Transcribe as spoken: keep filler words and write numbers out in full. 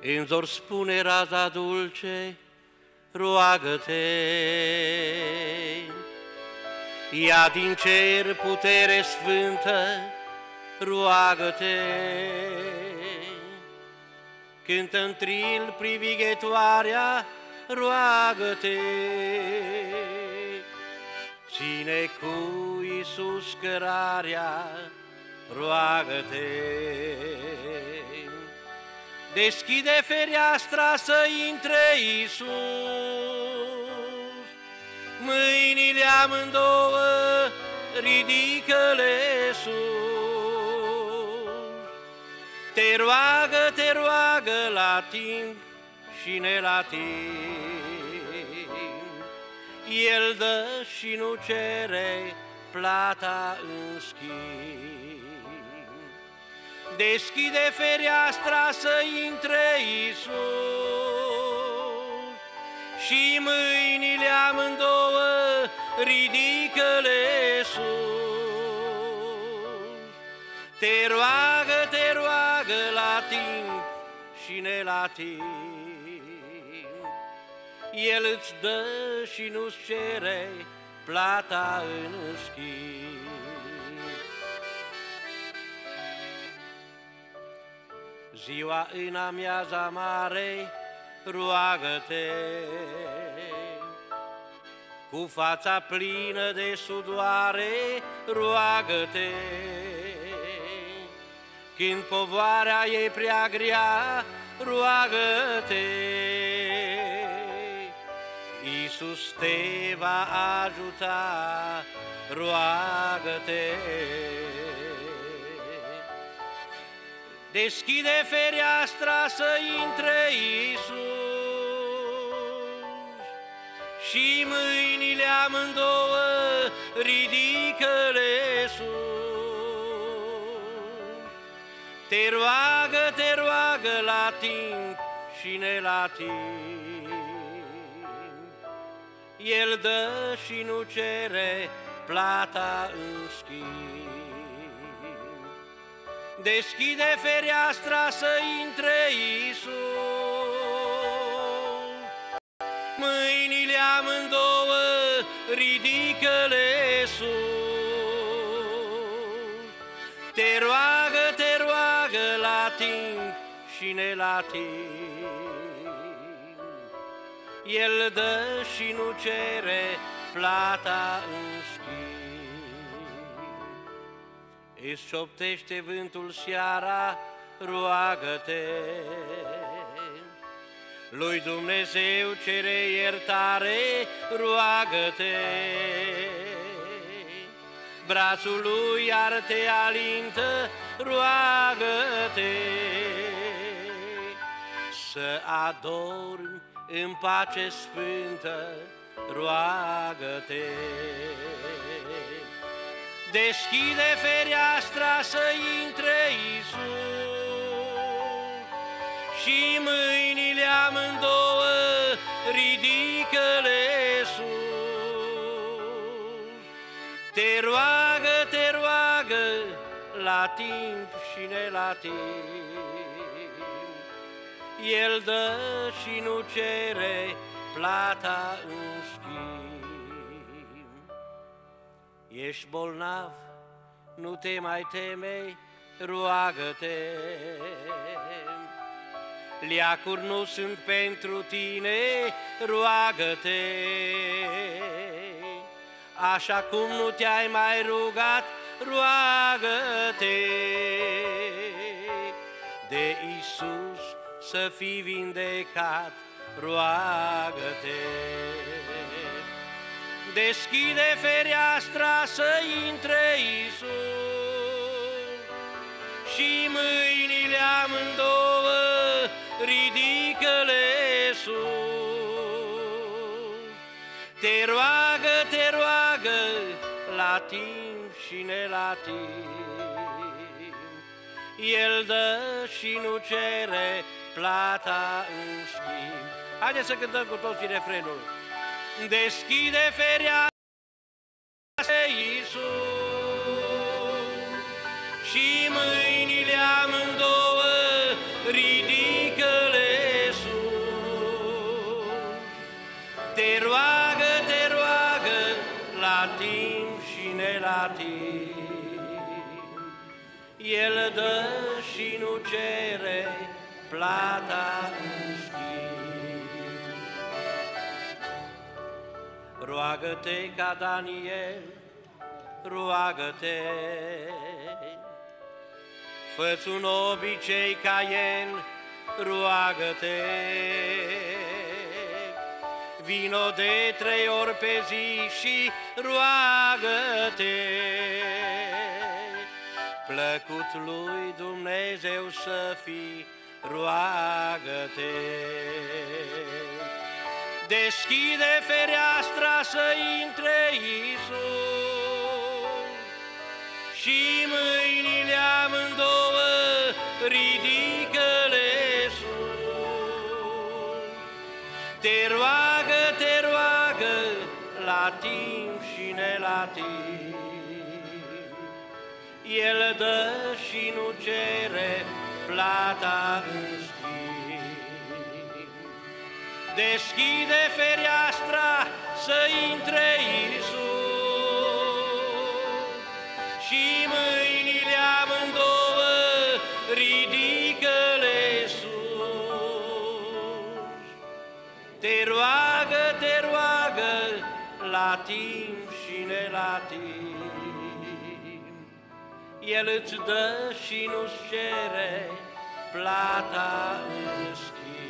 În zor spune raza dulce, roagă-te. Ia din cer putere sfântă, roagă-te. Cântă în tril privighetoarea, roagă-te. Ține cu Iisus cărarea, roagă-te. Deschide fereastra să intre Iisus, mâinile amândouă ridică-le sus. Te roagă, te roagă la timp și ne la timp. El dă și nu cere plata în schimb. Deschide fereastra să intre Iisus și mâinile amândouă ridică-le sus. Te roagă, te roagă la timp și ne la timp. El îți dă și nu-ți cere plata în schimb. Ziua în amiaza mare, roagă-te. Cu fața plină de sudoare, roagă-te. Când povoarea e prea grea, roagă-te. Iisus te va ajuta, roagă-te. Deschide fereastra să intre Iisus și mâinile amândouă ridică-le sus. Te roagă, te roagă la timp și ne la timp. El dă și nu cere plata în schimb. Deschide fereastra să intre Iisus, mâinile amândouă ridică-le sus. Te roagă, te roagă la timp și ne la timp. El dă și nu cere plata în schimb. Îți șoptește vântul seara, roagă-te. Lui Dumnezeu cere iertare, roagă-te. Brațul lui iar te alintă, roagă-te. Să adormi în pace sfântă, roagă-te. Deschide fereastra să intre Iisus și mâinile amândouă ridică-le sus. Te roagă, te roagă la timp și ne la timp. El dă și nu cere plata în schimb. Ești bolnav, nu te mai teme, roagă-te. Leacuri nu sunt pentru tine, roagă-te. Așa cum nu te-ai mai rugat, roagă-te. De Iisus să fii vindecat, roagă-te. Deschide fereastra să intre Iisus și mâinile amândouă ridică-le sus. Te roagă, te roagă la timp și ne la timp. El dă și nu cere plata în schimb. Haideți să cântăm cu toții refrenul. Deschide fereastra Iisus și mâinile amândouă ridică-le El dă și nu cere plata în schimb. Roagă-te ca Daniel, roagă-te, fă-ți un obicei ca el, roagă-te. Vino de trei ori pe zi și roagă-te. Plăcut lui Dumnezeu să fii, roagă-te. Deschide fereastra să intre Iisus și mâinile amândouă ridică-le sus. Te roagă, te roagă, la timp și ne la timp. El dă și nu cere plata în schimb. Deschide fereastra să intre Iisus și mâinile amândouă ridică-le sus. Te roagă, te roagă, la timp și ne la timp. El îți dă și nu-ți cere plata în schimb.